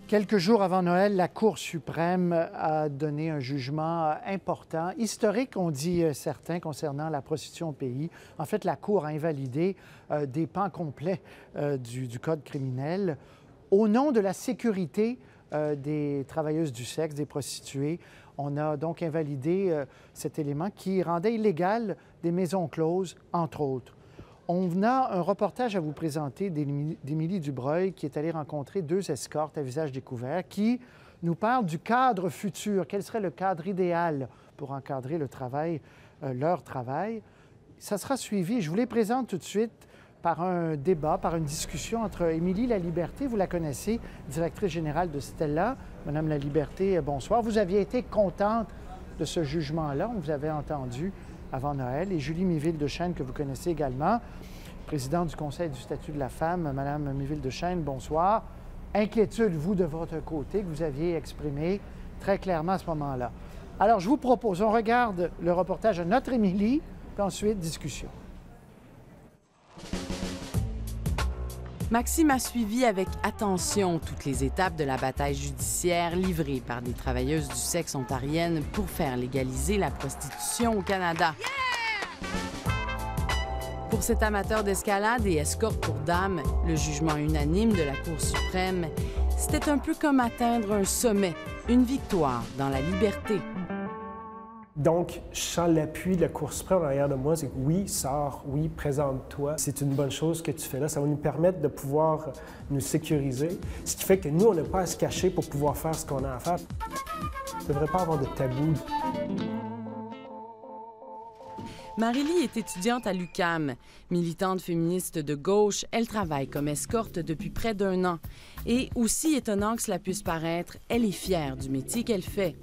Quelques jours avant Noël, la Cour suprême a donné un jugement important, historique, on dit certains, concernant la prostitution au pays. En fait, la Cour a invalidé des pans complets du Code criminel au nom de la sécurité des travailleuses du sexe, des prostituées. On a donc invalidé cet élément qui rendait illégales des maisons closes, entre autres. On a un reportage à vous présenter d'Émilie Dubreuil qui est allée rencontrer deux escortes à visage découvert qui nous parlent du cadre futur. Quel serait le cadre idéal pour encadrer le travail, leur travail? Ça sera suivi, je vous les présente tout de suite, par un débat, par une discussion entre Émilie Laliberté, vous la connaissez, directrice générale de Stella. Madame Laliberté, bonsoir. Vous aviez été contente de ce jugement-là, on vous avait entendu avant Noël. Et Julie Méville-Dechaine, que vous connaissez également, présidente du Conseil du statut de la femme. Madame Méville-Dechaine, bonsoir. Inquiétude, vous, de votre côté, que vous aviez exprimée très clairement à ce moment-là. Alors, je vous propose, on regarde le reportage de notre Émilie, puis ensuite, discussion. Maxime a suivi avec attention toutes les étapes de la bataille judiciaire livrée par des travailleuses du sexe ontariennes pour faire légaliser la prostitution au Canada. Pour cet amateur d'escalade et escorte pour dames, le jugement unanime de la Cour suprême, c'était un peu comme atteindre un sommet, une victoire dans la liberté. Donc, je sens l'appui de la Cour suprême en arrière de moi. C'est que oui, sors, oui, présente-toi. C'est une bonne chose que tu fais là. Ça va nous permettre de pouvoir nous sécuriser. Ce qui fait que nous, on n'a pas à se cacher pour pouvoir faire ce qu'on a à faire. Il ne devrait pas avoir de tabou. Marie-Lie est étudiante à l'UQAM. Militante féministe de gauche, elle travaille comme escorte depuis près d'1 an. Et aussi étonnant que cela puisse paraître, elle est fière du métier qu'elle fait.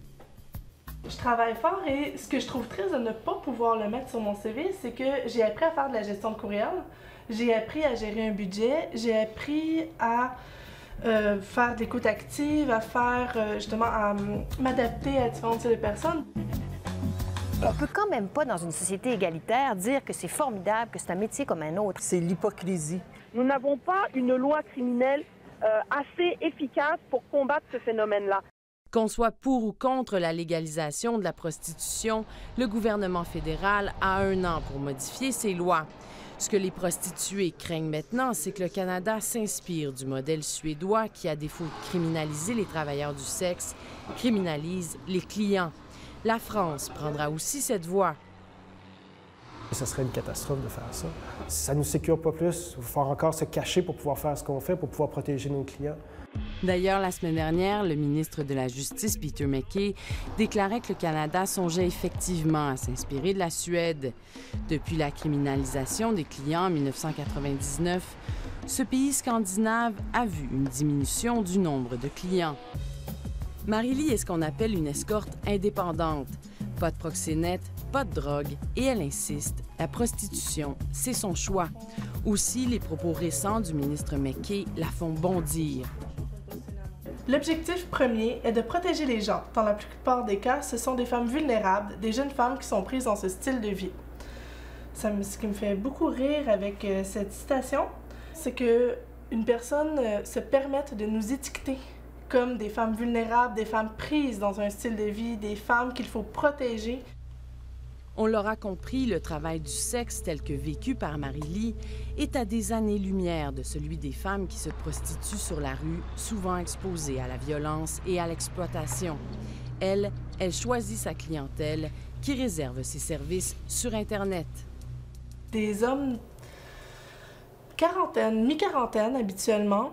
Je travaille fort et ce que je trouve triste de ne pas pouvoir le mettre sur mon CV, c'est que j'ai appris à faire de la gestion de courriel, j'ai appris à gérer un budget, j'ai appris à faire de l'écoute active, à faire justement à m'adapter à différents types de personnes. On peut quand même pas, dans une société égalitaire, dire que c'est formidable, que c'est un métier comme un autre. C'est l'hypocrisie. Nous n'avons pas une loi criminelle assez efficace pour combattre ce phénomène-là. Qu'on soit pour ou contre la légalisation de la prostitution, le gouvernement fédéral a 1 an pour modifier ses lois. Ce que les prostituées craignent maintenant, c'est que le Canada s'inspire du modèle suédois qui, à défaut de criminaliser les travailleurs du sexe, criminalise les clients. La France prendra aussi cette voie. Ça serait une catastrophe de faire ça. Ça ne nous sécure pas plus. Il va falloir encore se cacher pour pouvoir faire ce qu'on fait, pour pouvoir protéger nos clients. D'ailleurs, la semaine dernière, le ministre de la Justice, Peter MacKay, déclarait que le Canada songeait effectivement à s'inspirer de la Suède. Depuis la criminalisation des clients en 1999, ce pays scandinave a vu une diminution du nombre de clients. Marie-Lie est ce qu'on appelle une escorte indépendante. Pas de proxénète, pas de drogue, et elle insiste, la prostitution, c'est son choix. Aussi, les propos récents du ministre MacKay la font bondir. L'objectif premier est de protéger les gens. Dans la plupart des cas, ce sont des femmes vulnérables, des jeunes femmes qui sont prises dans ce style de vie. Ce qui me fait beaucoup rire avec cette citation, c'est qu'une personne se permette de nous étiqueter comme des femmes vulnérables, des femmes prises dans un style de vie, des femmes qu'il faut protéger. On l'aura compris, le travail du sexe tel que vécu par Marie-Lie est à des années-lumière de celui des femmes qui se prostituent sur la rue, souvent exposées à la violence et à l'exploitation. Elle choisit sa clientèle qui réserve ses services sur Internet. Des hommes quarantaine, mi-quarantaine habituellement,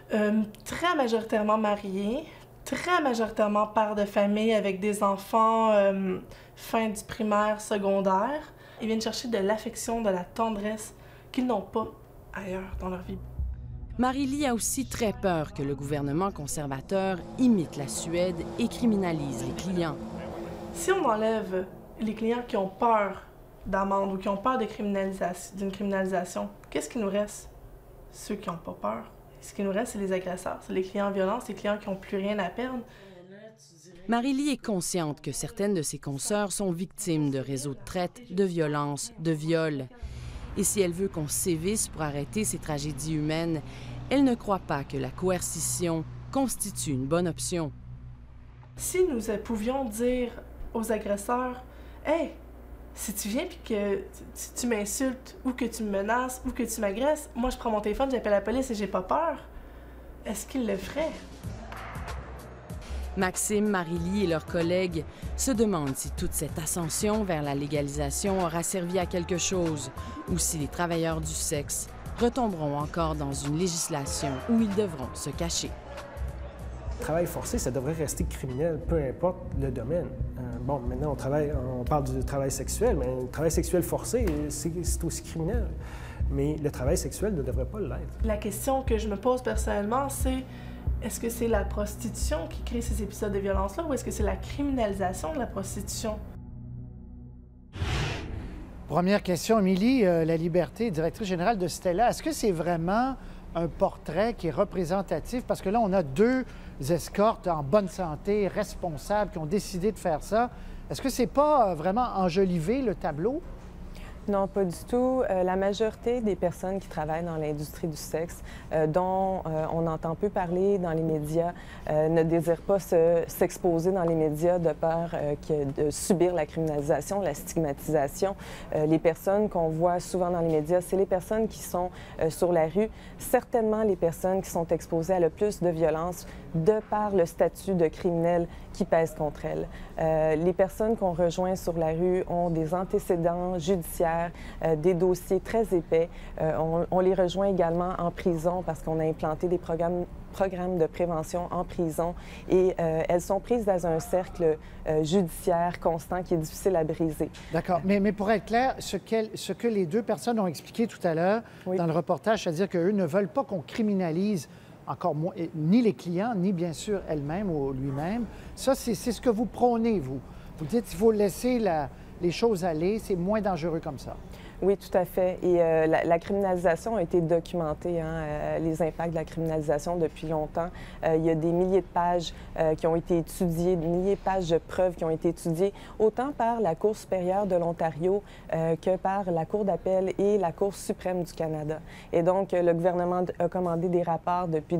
très majoritairement mariés, très majoritairement pères de famille avec des enfants fin du primaire, secondaire. Ils viennent chercher de l'affection, de la tendresse qu'ils n'ont pas ailleurs dans leur vie. Marie-Lie a aussi très peur que le gouvernement conservateur imite la Suède et criminalise les clients. Si on enlève les clients qui ont peur d'amende ou qui ont peur d'une criminalisation, qu'est-ce qui nous reste? Ceux qui n'ont pas peur. Ce qui nous reste, c'est les agresseurs, c'est les clients violents, c'est les clients qui n'ont plus rien à perdre. Marie-Lie est consciente que certaines de ses consoeurs sont victimes de réseaux de traite, de violences, de viols. Et si elle veut qu'on sévisse pour arrêter ces tragédies humaines, elle ne croit pas que la coercition constitue une bonne option. Si nous pouvions dire aux agresseurs « Hey, si tu viens puis que tu m'insultes ou que tu me menaces ou que tu m'agresses, moi je prends mon téléphone, j'appelle la police et j'ai pas peur », est-ce qu'ils le feraient? Maxime, Marie-Lie et leurs collègues se demandent si toute cette ascension vers la légalisation aura servi à quelque chose ou si les travailleurs du sexe retomberont encore dans une législation où ils devront se cacher. Le travail forcé, ça devrait rester criminel, peu importe le domaine. Bon, maintenant, on parle du travail sexuel, mais le travail sexuel forcé, c'est aussi criminel. Mais le travail sexuel ne devrait pas l'être. La question que je me pose personnellement, c'est est-ce que c'est la prostitution qui crée ces épisodes de violence-là ou est-ce que c'est la criminalisation de la prostitution? Première question, Émilie, La Liberté, directrice générale de Stella. Est-ce que c'est vraiment un portrait qui est représentatif? Parce que là, on a 2 escortes en bonne santé, responsables, qui ont décidé de faire ça. Est-ce que c'est pas vraiment enjoliver le tableau? Non, pas du tout. La majorité des personnes qui travaillent dans l'industrie du sexe, dont on entend peu parler dans les médias, ne désirent pas s'exposer dans les médias de peur de subir la criminalisation, la stigmatisation. Les personnes qu'on voit souvent dans les médias, c'est les personnes qui sont sur la rue, certainement les personnes qui sont exposées à le plus de violence de par le statut de criminel qui pèse contre elles. Les personnes qu'on rejoint sur la rue ont des antécédents judiciaires, des dossiers très épais. On les rejoint également en prison parce qu'on a implanté des programmes de prévention en prison et elles sont prises dans un cercle judiciaire constant qui est difficile à briser. D'accord. Mais pour être clair, ce que les 2 personnes ont expliqué tout à l'heure dans le reportage, c'est-à-dire qu'eux ne veulent pas qu'on criminalise encore moins, ni les clients, ni bien sûr elle-même ou lui-même. Ça, c'est ce que vous prônez, vous. Vous dites qu'il faut laisser les choses aller, c'est moins dangereux comme ça. Oui, tout à fait. Et la criminalisation a été documentée, les impacts de la criminalisation depuis longtemps. Il y a des milliers de pages qui ont été étudiées, des milliers de pages de preuves qui ont été étudiées, autant par la Cour supérieure de l'Ontario que par la Cour d'appel et la Cour suprême du Canada. Et donc, le gouvernement a commandé des rapports depuis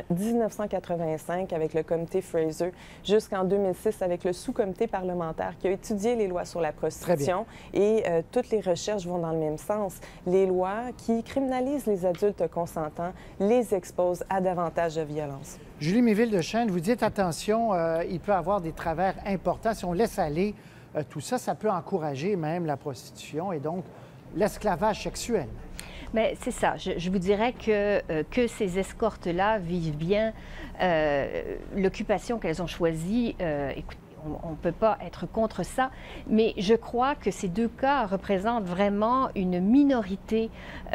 1985 avec le comité Fraser jusqu'en 2006 avec le sous-comité parlementaire qui a étudié les lois sur la prostitution. Et toutes les recherches vont dans le même sens. Les lois qui criminalisent les adultes consentants les exposent à davantage de violence. Julie Méville-Deschênes, vous dites attention, il peut y avoir des travers importants. Si on laisse aller tout ça, ça peut encourager même la prostitution et donc l'esclavage sexuel. Mais c'est ça. Je vous dirais que ces escortes-là vivent bien l'occupation qu'elles ont choisie. Écoutez, on ne peut pas être contre ça, mais je crois que ces 2 cas représentent vraiment une minorité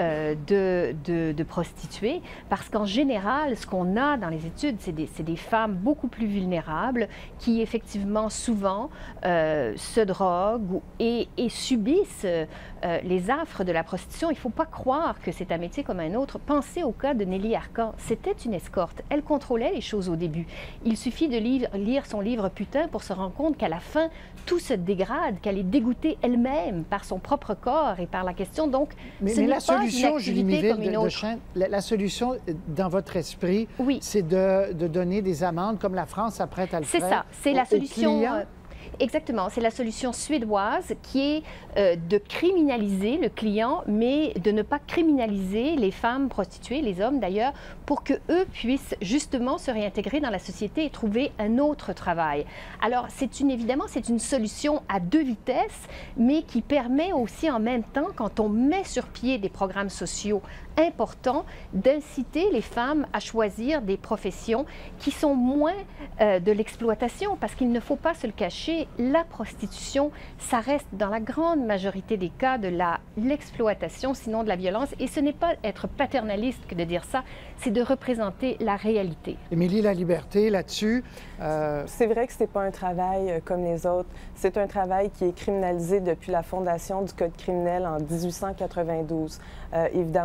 de prostituées, parce qu'en général, ce qu'on a dans les études, c'est des femmes beaucoup plus vulnérables qui, effectivement, souvent se droguent et subissent les affres de la prostitution. Il ne faut pas croire que c'est un métier comme un autre. Pensez au cas de Nelly Arcan. C'était une escorte. Elle contrôlait les choses au début. Il suffit de lire son livre « Putain » pour se rendre compte qu'à la fin, tout se dégrade, qu'elle est dégoûtée elle-même par son propre corps et par la question. Donc, mais la solution, Julie Méville-Deschênes, la solution dans votre esprit, c'est de donner des amendes comme la France s'apprête à le faire. C'est ça. C'est la solution. Exactement. C'est la solution suédoise qui est de criminaliser le client, mais de ne pas criminaliser les femmes prostituées, les hommes d'ailleurs, pour qu'eux puissent justement se réintégrer dans la société et trouver un autre travail. Alors, évidemment, c'est une solution à 2 vitesses, mais qui permet aussi en même temps, quand on met sur pied des programmes sociaux importants, d'inciter les femmes à choisir des professions qui sont moins de l'exploitation, parce qu'il ne faut pas se le cacher, la prostitution, ça reste dans la grande majorité des cas de l'exploitation, sinon de la violence, et ce n'est pas être paternaliste que de dire ça, c'est de représenter la réalité. Émilie, La Liberté, là-dessus... C'est vrai que ce n'est pas un travail comme les autres. C'est un travail qui est criminalisé depuis la fondation du Code criminel en 1892. Évidemment, on a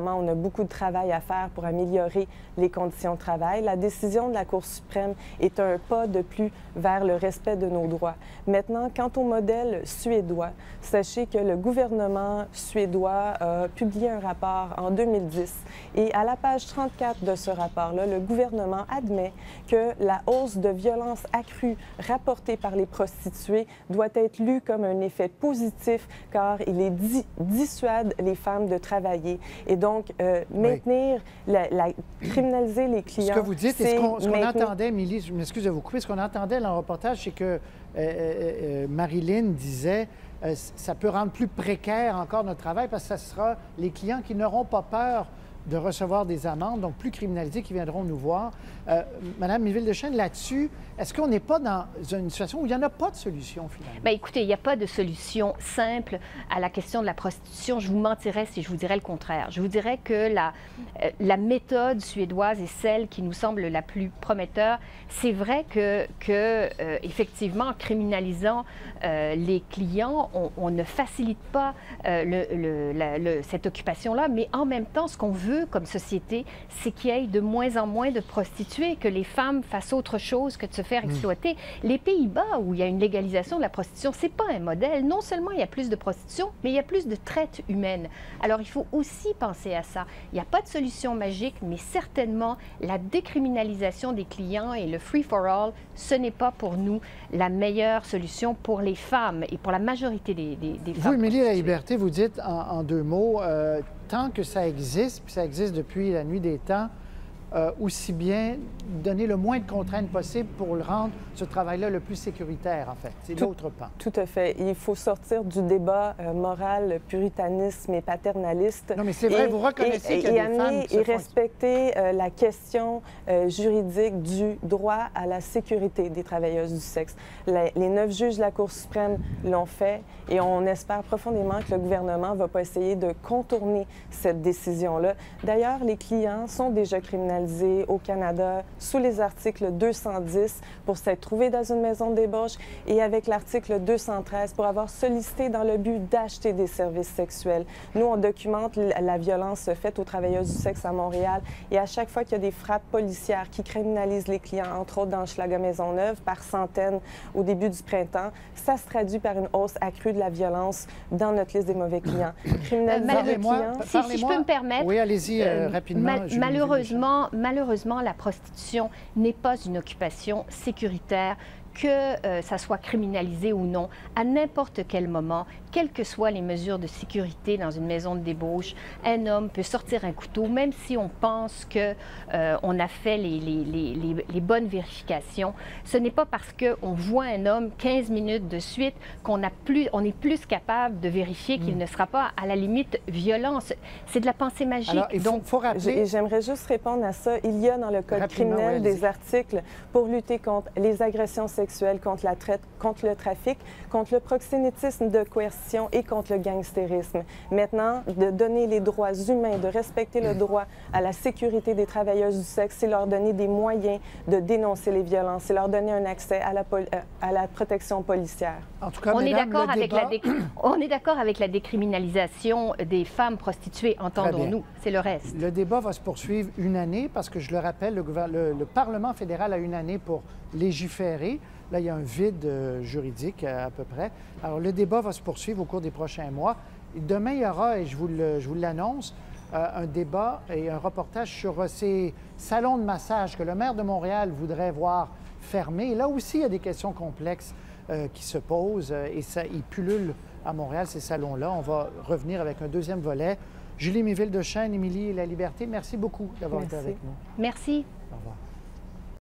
beaucoup de travail à faire pour améliorer les conditions de travail. La décision de la Cour suprême est un pas de plus vers le respect de nos droits. Maintenant, quant au modèle suédois, sachez que le gouvernement suédois a publié un rapport en 2010 et à la page 34 de ce rapport-là, le gouvernement admet que la hausse de violence accrue rapportée par les prostituées doit être lue comme un effet positif car il dissuade les femmes de travailler. Et donc, maintenir, criminaliser les clients... Ce que vous dites, et ce qu'on entendait, Émilie, je m'excuse de vous couper, ce qu'on entendait dans le reportage, c'est que Marilyn disait ça peut rendre plus précaire encore notre travail parce que ce sera les clients qui n'auront pas peur de recevoir des amendes, donc plus criminalisés, qui viendront nous voir. Madame Méville-Deschênes, là-dessus, est-ce qu'on n'est pas dans une situation où il n'y en a pas de solution, finalement? Bien, écoutez, il n'y a pas de solution simple à la question de la prostitution. Je vous mentirais si je vous dirais le contraire. Je vous dirais que la méthode suédoise est celle qui nous semble la plus prometteure. C'est vrai que effectivement, en criminalisant les clients, on ne facilite pas cette occupation-là, mais en même temps, ce qu'on veut comme société, c'est qu'il y ait de moins en moins de prostituées, que les femmes fassent autre chose que de se faire exploiter. Les Pays-Bas, où il y a une légalisation de la prostitution, c'est pas un modèle. Non seulement il y a plus de prostitution, mais il y a plus de traite humaine. Alors, il faut aussi penser à ça. Il n'y a pas de solution magique, mais certainement, la décriminalisation des clients et le free-for-all, ce n'est pas pour nous la meilleure solution pour les femmes et pour la majorité des femmes. Vous, Émilie Laliberté, vous dites en deux mots, tant que ça existe, puis ça existe depuis la nuit des temps, aussi bien donner le moins de contraintes possible pour le rendre ce travail-là le plus sécuritaire, en fait. C'est l'autre pan. Tout à fait. Il faut sortir du débat moral, puritanisme et paternaliste. Non, mais c'est vrai, vous reconnaissez qu'il y a des femmes qui se font... Et respecter la question juridique du droit à la sécurité des travailleuses du sexe. Les 9 juges de la Cour suprême l'ont fait et on espère profondément que le gouvernement ne va pas essayer de contourner cette décision-là. D'ailleurs, les clients sont déjà criminalisés au Canada sous les articles 210 pour s'être trouvés dans une maison de débauche et avec l'article 213 pour avoir sollicité dans le but d'acheter des services sexuels. Nous, on documente la violence faite aux travailleuses du sexe à Montréal et à chaque fois qu'il y a des frappes policières qui criminalisent les clients, entre autres dans Hochelaga-Maisonneuve, par centaines au début du printemps, ça se traduit par une hausse accrue de la violence dans notre liste des mauvais clients. Criminaliser les clients... Si je peux me permettre... Oui, allez-y rapidement. Malheureusement, la prostitution n'est pas une occupation sécuritaire, que ça soit criminalisé ou non, à n'importe quel moment, quelles que soient les mesures de sécurité dans une maison de débauche, un homme peut sortir un couteau, même si on pense qu'on a fait les bonnes vérifications. Ce n'est pas parce qu'on voit un homme 15 minutes de suite qu'on est plus capable de vérifier qu'il ne sera pas, à la limite, violent. C'est de la pensée magique. Alors, il faut rappeler... J'aimerais juste répondre à ça. Il y a dans le Code criminel des articles pour lutter contre les agressions sexuelles, contre la traite, contre le trafic, contre le proxénétisme de coercition et contre le gangstérisme. Maintenant, de donner les droits humains, de respecter le droit à la sécurité des travailleuses du sexe, c'est leur donner des moyens de dénoncer les violences, c'est leur donner un accès à la protection policière. En tout cas, on est d'accord avec la décriminalisation des femmes prostituées, entendons-nous. C'est le reste. Le débat va se poursuivre une année parce que, je le rappelle, le Parlement fédéral a une année pour légiférer. Là, il y a un vide juridique à peu près. Alors, le débat va se poursuivre au cours des prochains mois. Et demain, il y aura, et je vous l'annonce, un débat et un reportage sur ces salons de massage que le maire de Montréal voudrait voir fermés. Et là aussi, il y a des questions complexes qui se posent et ils pullulent à Montréal, ces salons-là. On va revenir avec un deuxième volet. Julie Méville-Deschênes, Émilie Laliberté, merci beaucoup d'avoir été avec nous. Merci. Au revoir.